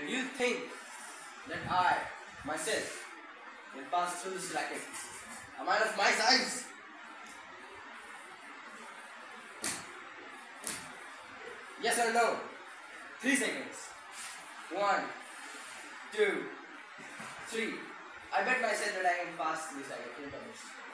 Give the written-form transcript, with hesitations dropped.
Do you think that I, myself, will pass through this racket? A man of my size? Yes or no? 3 seconds. 1, 2, 3. I bet myself that I can pass this racket in terms.